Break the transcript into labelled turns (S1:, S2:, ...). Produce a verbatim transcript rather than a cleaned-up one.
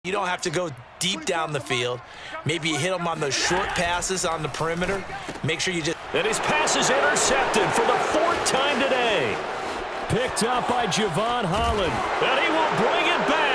S1: You don't have to go deep down the field. Maybe you hit them on those short passes on the perimeter. Make sure you just...
S2: And his pass is intercepted for the fourth time today. Picked up by Javon Holland. And he will bring it back.